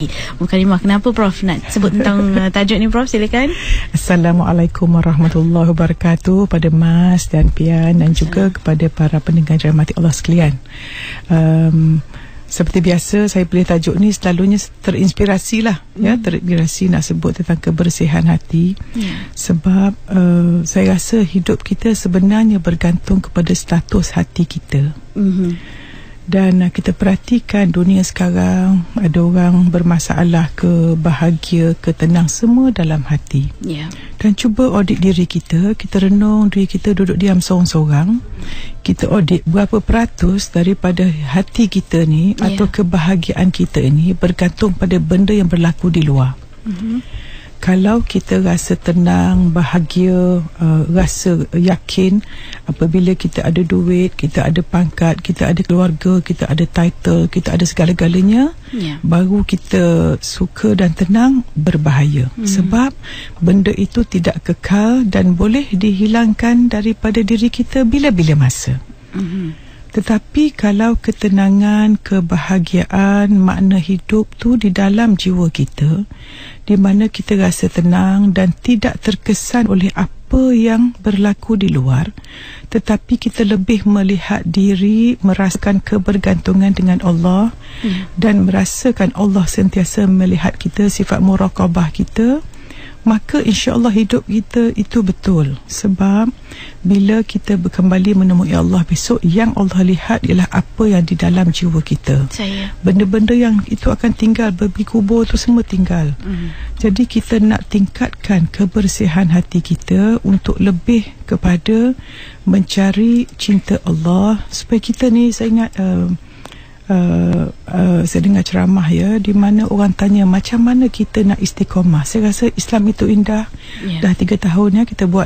Mukalimah. Kenapa Prof nak sebut tentang tajuk ni Prof? Silakan. Assalamualaikum warahmatullahi wabarakatuh pada Mas dan Pian dan juga kepada para pendengar dirahmati Allah sekalian. Seperti biasa saya pilih tajuk ni selalunya terinspirasi lah, terinspirasi nak sebut tentang kebersihan hati. Sebab saya rasa hidup kita sebenarnya bergantung kepada status hati kita. Dan kita perhatikan dunia sekarang, ada orang bermasalah ke, bahagia ke, tenang, semua dalam hati. Dan cuba audit diri kita, kita renung diri kita duduk diam seorang-seorang, kita audit berapa peratus daripada hati kita ni atau kebahagiaan kita ni bergantung pada benda yang berlaku di luar. Kalau kita rasa tenang, bahagia, rasa yakin apabila kita ada duit, kita ada pangkat, kita ada keluarga, kita ada title, kita ada segala-galanya, baru kita suka dan tenang, berbahaya. Sebab benda itu tidak kekal dan boleh dihilangkan daripada diri kita bila-bila masa. Tetapi kalau ketenangan, kebahagiaan, makna hidup tu di dalam jiwa kita, di mana kita rasa tenang dan tidak terkesan oleh apa yang berlaku di luar, tetapi kita lebih melihat diri, merasakan kebergantungan dengan Allah, dan merasakan Allah sentiasa melihat kita, sifat muraqabah kita, maka insya-Allah hidup kita itu betul. Sebab bila kita kembali menemui Allah besok, yang Allah lihat ialah apa yang di dalam jiwa kita. Benda-benda yang itu akan tinggal, babi kubur tu semua tinggal. Jadi kita nak tingkatkan kebersihan hati kita untuk lebih kepada mencari cinta Allah, supaya kita ni, saya ingat saya dengar ceramah di mana orang tanya macam mana kita nak istiqamah. Saya rasa Islam itu indah. Dah 3 tahun kita buat.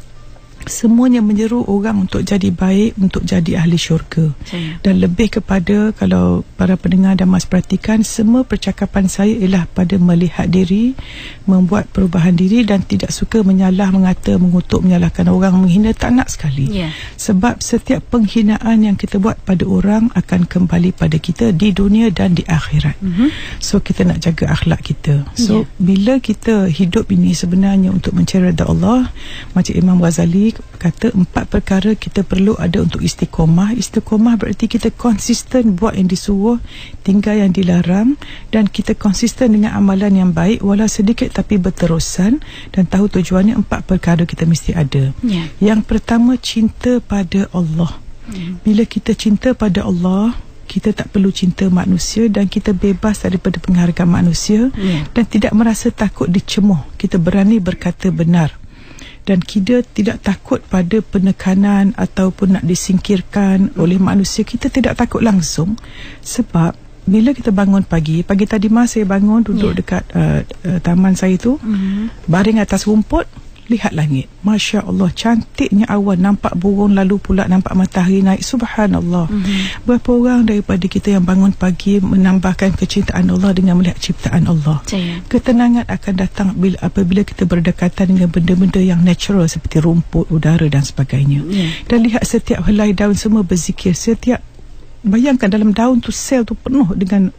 Semuanya menyeru orang untuk jadi baik, untuk jadi ahli syurga. Dan lebih kepada, kalau para pendengar dan Mas perhatikan, semua percakapan saya ialah pada melihat diri, membuat perubahan diri dan tidak suka menyalah, mengata, mengutuk, menyalahkan orang, menghina, tak nak sekali. Sebab setiap penghinaan yang kita buat pada orang akan kembali pada kita di dunia dan di akhirat. So kita nak jaga akhlak kita. So bila kita hidup ini sebenarnya untuk mencari redha Allah, macam Imam Ghazali kata 4 perkara kita perlu ada untuk istiqamah. Istiqamah berarti kita konsisten buat yang disuruh, tinggal yang dilarang, dan kita konsisten dengan amalan yang baik walau sedikit tapi berterusan, dan tahu tujuannya. 4 perkara kita mesti ada. Yang pertama, cinta pada Allah. Bila kita cinta pada Allah, kita tak perlu cinta manusia dan kita bebas daripada penghargaan manusia, dan tidak merasa takut dicemuh. Kita berani berkata benar. Dan kita tidak takut pada penekanan ataupun nak disingkirkan oleh manusia. Kita tidak takut langsung. Sebab bila kita bangun pagi tadi Mas, saya bangun duduk dekat taman saya tu, baring atas rumput, lihat langit. Masya Allah, cantiknya awan, nampak burung, lalu pula nampak matahari naik. Subhanallah. Berapa orang daripada kita yang bangun pagi menambahkan kecintaan Allah dengan melihat ciptaan Allah. Ketenangan akan datang apabila kita berdekatan dengan benda-benda yang natural seperti rumput, udara dan sebagainya. Dan lihat setiap helai daun semua berzikir. Bayangkan dalam daun tu, sel tu penuh dengan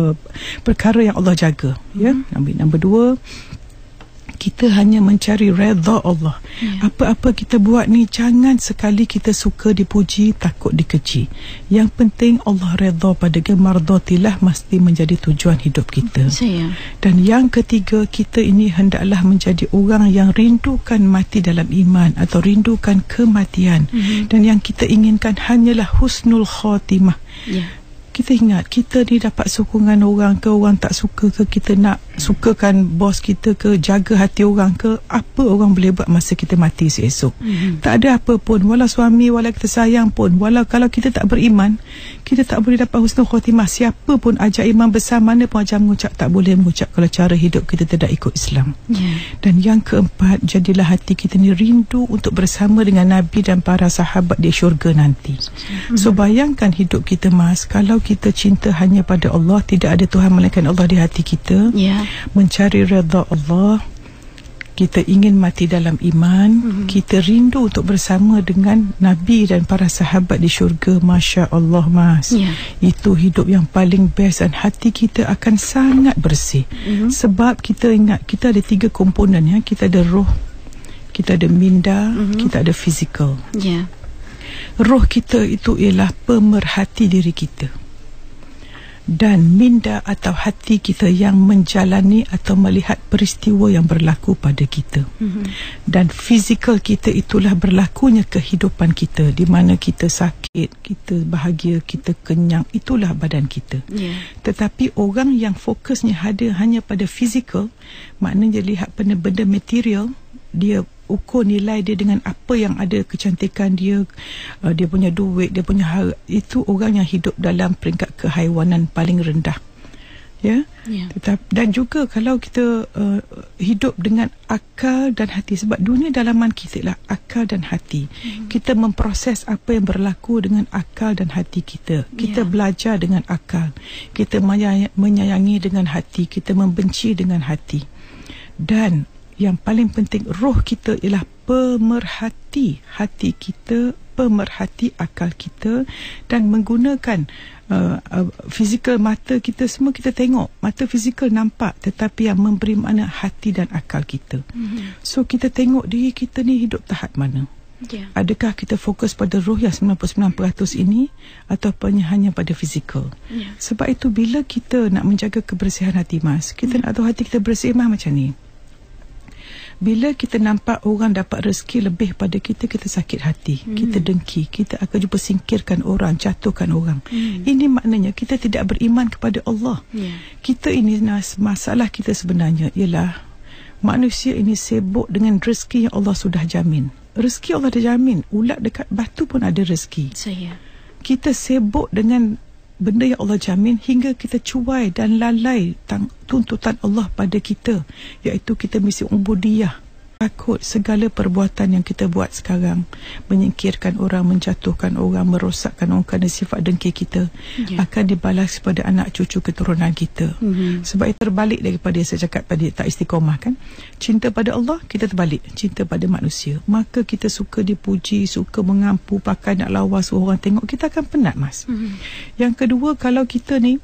perkara yang Allah jaga. Nombor 2, kita hanya mencari redha Allah. Apa-apa kita buat ni, jangan sekali kita suka dipuji, takut dikeji. Yang penting Allah redha pada mardhatillah mesti menjadi tujuan hidup kita. Dan yang ketiga, kita ini hendaklah menjadi orang yang rindukan mati dalam iman atau rindukan kematian. Dan yang kita inginkan hanyalah husnul khatimah. Kita ingat, kita ni dapat sokongan orang ke, orang tak suka ke, kita nak sukakan bos kita ke, jaga hati orang ke, apa orang boleh buat masa kita mati esok. Tak ada apa pun, walau suami, walau kita sayang pun, walau kalau kita tak beriman, kita tak boleh dapat husnul khatimah. Siapa pun ajar imam besar mana pun ajar mengucap, tak boleh mengucap kalau cara hidup kita tidak ikut Islam. Dan yang keempat, jadilah hati kita ni rindu untuk bersama dengan Nabi dan para sahabat di syurga nanti. So bayangkan hidup kita Mas, kalau kita cinta hanya pada Allah, tidak ada Tuhan melainkan Allah di hati kita, mencari redha Allah, kita ingin mati dalam iman, kita rindu untuk bersama dengan Nabi dan para sahabat di syurga. Masya Allah, Mas. Itu hidup yang paling best, dan hati kita akan sangat bersih. Sebab kita ingat, kita ada 3 komponen ya. Kita ada roh, kita ada minda, kita ada fizikal. Roh kita itu ialah pemerhati diri kita, dan minda atau hati kita yang menjalani atau melihat peristiwa yang berlaku pada kita. Dan fizikal kita itulah berlakunya kehidupan kita, di mana kita sakit, kita bahagia, kita kenyang, itulah badan kita. Tetapi orang yang fokusnya hanya pada fizikal, maknanya dia lihat benda-benda material, dia ukur nilai dia dengan apa yang ada, kecantikan dia, dia punya duit, dia punya harta. Itu orang yang hidup dalam peringkat kehaiwanan paling rendah. Dan juga kalau kita hidup dengan akal dan hati, sebab dunia dalaman kita lah akal dan hati. Kita memproses apa yang berlaku dengan akal dan hati kita. Kita belajar dengan akal, kita menyayangi dengan hati, kita membenci dengan hati. Dan yang paling penting, roh kita ialah pemerhati hati kita, pemerhati akal kita, dan menggunakan fizikal mata kita semua kita tengok. Mata fizikal nampak, tetapi yang memberi makna hati dan akal kita. So kita tengok diri kita ni hidup tahap mana. Adakah kita fokus pada roh yang 99% ini, ataupun hanya pada fizikal? Sebab itu bila kita nak menjaga kebersihan hati, Mas, kita nak tahu hati kita bersih macam ni. Bila kita nampak orang dapat rezeki lebih pada kita, kita sakit hati, kita dengki, kita akan jumpa singkirkan orang, jatuhkan orang. Ini maknanya kita tidak beriman kepada Allah. Kita ini, masalah kita sebenarnya ialah manusia ini sibuk dengan rezeki yang Allah sudah jamin. Rezeki Allah dah jamin, ulat dekat batu pun ada rezeki. Kita sibuk dengan benda yang Allah jamin, hingga kita cuai dan lalai tuntutan Allah pada kita, iaitu kita mesti ubudiyah. Takut segala perbuatan yang kita buat sekarang, menyingkirkan orang, menjatuhkan orang, merosakkan orang kerana sifat dengki kita, akan dibalas pada anak cucu keturunan kita. Sebab itu terbalik daripada saya cakap tadi, tak istiqomah kan. Cinta pada Allah, kita terbalik, cinta pada manusia. Maka kita suka dipuji, suka mengampu, pakai nak lawas orang tengok, kita akan penat, Mas. Yang kedua, kalau kita ni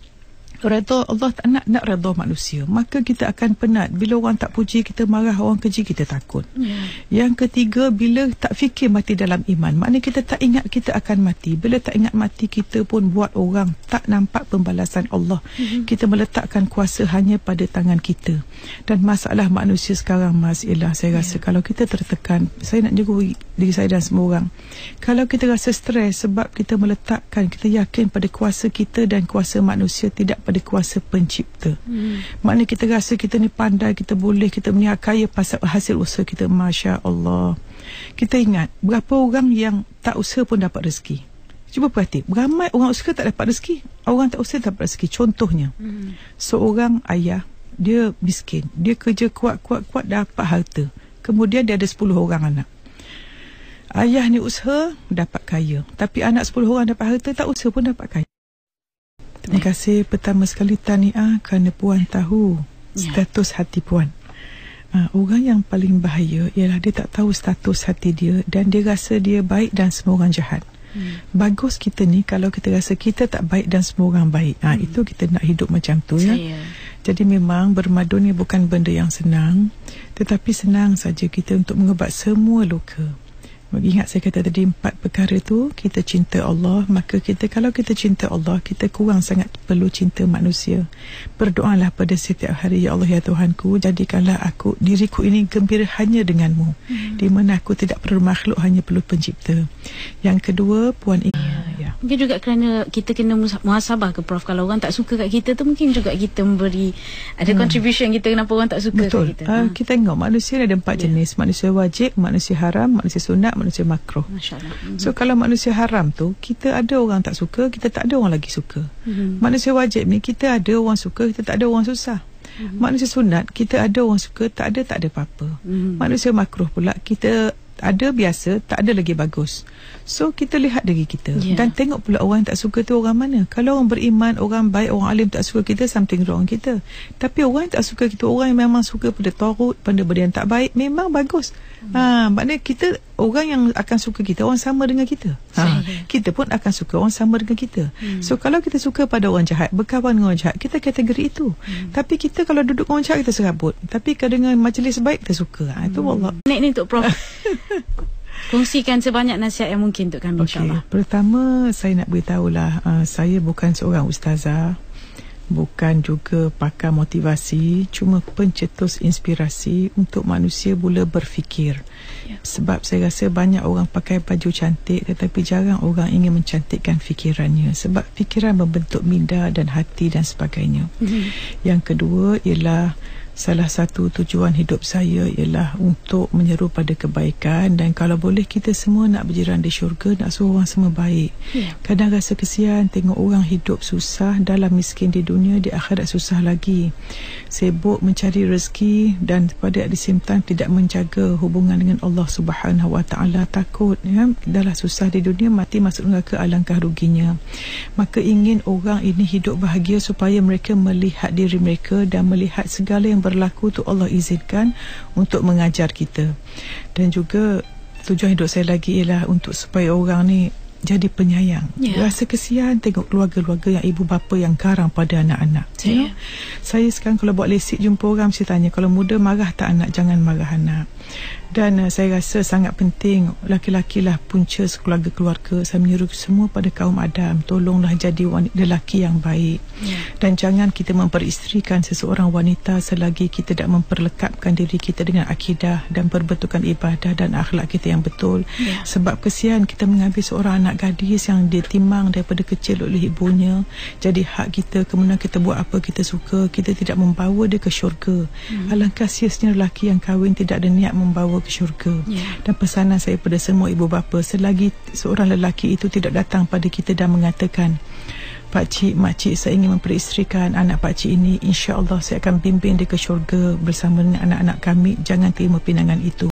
redha Allah, tak nak redha manusia, maka kita akan penat. Bila orang tak puji kita, marah, orang keji, kita takut. Yang ketiga, bila tak fikir mati dalam iman, maknanya kita tak ingat kita akan mati. Bila tak ingat mati, kita pun buat orang tak nampak pembalasan Allah. Kita meletakkan kuasa hanya pada tangan kita. Dan masalah manusia sekarang, Mas, ialah saya rasa kalau kita tertekan, saya nak jaga diri saya dan semua orang, kalau kita rasa stres sebab kita meletakkan, kita yakin pada kuasa kita dan kuasa manusia, tidak pada kuasa pencipta. Maknanya kita rasa kita ni pandai, kita boleh, kita punya kaya pasal hasil usaha kita. Masya Allah. Kita ingat berapa orang yang tak usaha pun dapat rezeki. Cuba perhati, ramai orang usaha tak dapat rezeki, orang tak usaha tak dapat rezeki. Contohnya, seorang ayah, dia miskin, dia kerja kuat dapat harta, kemudian dia ada 10 orang anak. Ayah ni usaha dapat kaya, tapi anak 10 orang dapat harta, tak usaha pun dapat kaya. Terima kasih pertama sekali tahniah kerana puan tahu status hati puan. Orang yang paling bahaya ialah dia tak tahu status hati dia, dan dia rasa dia baik dan semua orang jahat. Bagus kita ni kalau kita rasa kita tak baik dan semua orang baik. Itu kita nak hidup macam tu ya. Jadi memang bermadun ni bukan benda yang senang, tetapi senang saja kita untuk mengubat semua luka. Ingat saya kata tadi 4 perkara tu, kita cinta Allah, maka kita, kalau kita cinta Allah, kita kurang sangat perlu cinta manusia. Berdoalah pada setiap hari, ya Allah ya Tuhanku, jadikanlah diriku ini gembira hanya denganmu, di mana aku tidak perlu makhluk, hanya perlu pencipta. Yang kedua, puan mungkin juga kerana kita kena muhasabah ke Prof, kalau orang tak suka kat kita tu, mungkin juga kita memberi ada contribution kita kenapa orang tak suka kat kita. Kita tengok manusia ada 4 jenis, manusia wajib, manusia haram, manusia sunat, manusia makruh. So kalau manusia haram tu, kita ada orang tak suka, kita tak ada orang lagi suka. Manusia wajib ni, kita ada orang suka, kita tak ada orang susah. Manusia sunat, kita ada orang suka, tak ada apa-apa. Manusia makruh pula, kita ada biasa, tak ada lagi bagus. So kita lihat diri kita dan tengok pula orang yang tak suka tu orang mana. Kalau orang beriman, orang baik, orang alim tak suka kita, something wrong kita. Tapi orang yang tak suka kita, orang yang memang suka pada taurut, pada benda yang tak baik, memang bagus. Maknanya kita, orang yang akan suka kita, orang sama dengan kita. Kita pun akan suka orang sama dengan kita. So kalau kita suka pada orang jahat, berkawan dengan orang jahat, kita kategori itu. Tapi kita kalau duduk dengan orang jahat, kita serabut. Tapi kalau dengan majlis baik, kita suka. Itu Allah. Ni untuk Prof. Kongsikan sebanyak nasihat yang mungkin untuk kami, insyaAllah. Pertama, saya nak beritahulah, saya bukan seorang ustazah, bukan juga pakar motivasi, cuma pencetus inspirasi untuk manusia mula berfikir. Sebab saya rasa banyak orang pakai baju cantik, tetapi jarang orang ingin mencantikkan fikirannya. Sebab fikiran membentuk minda dan hati dan sebagainya. Yang kedua ialah, salah satu tujuan hidup saya ialah untuk menyeru pada kebaikan, dan kalau boleh kita semua nak berjiran di syurga, nak suruh orang semua baik. Kadang rasa kesian tengok orang hidup susah, dalam miskin di dunia, di akhirat susah lagi, sibuk mencari rezeki dan pada the same time tidak menjaga hubungan dengan Allah Subhanahu Wa Taala. Takut dah susah di dunia, mati masuk neraka, alangkah ruginya. Maka ingin orang ini hidup bahagia supaya mereka melihat diri mereka dan melihat segala yang berlaku tu Allah izinkan untuk mengajar kita. Dan juga tujuan hidup saya lagi ialah untuk supaya orang ni jadi penyayang. Rasa kesian tengok keluarga-keluarga yang ibu bapa yang garang pada anak-anak. Saya sekarang kalau buat lesik jumpa orang, mesti tanya, kalau muda marah tak anak, jangan marah anak. Dan saya rasa sangat penting, laki-laki lah punca keluarga-keluarga. Saya menyeru semua pada kaum Adam, tolonglah jadi lelaki yang baik. Dan jangan kita memperisterikan seseorang wanita selagi kita tidak memperlekapkan diri kita dengan akidah dan perbetulkan ibadah dan akhlak kita yang betul. Sebab kesian kita mengambil seorang anak gadis yang ditimang daripada kecil oleh ibunya, jadi hak kita, kemudian kita buat apa kita suka, kita tidak membawa dia ke syurga. Alangkah sia-sia lelaki yang kahwin tidak ada niat membawa ke syurga. Dan pesanan saya pada semua ibu bapa, selagi seorang lelaki itu tidak datang pada kita dan mengatakan, pakcik, makcik, saya ingin memperisterikan anak pakcik ini, insya-Allah saya akan bimbing dia ke syurga bersama dengan anak-anak kami, jangan terima pinangan itu.